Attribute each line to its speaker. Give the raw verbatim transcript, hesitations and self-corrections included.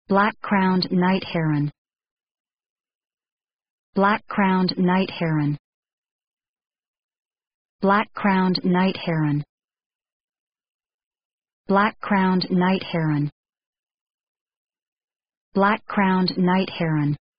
Speaker 1: Black-crowned night heron. Black-crowned night heron. Black-crowned night heron. Black-crowned night heron. Black-crowned night heron.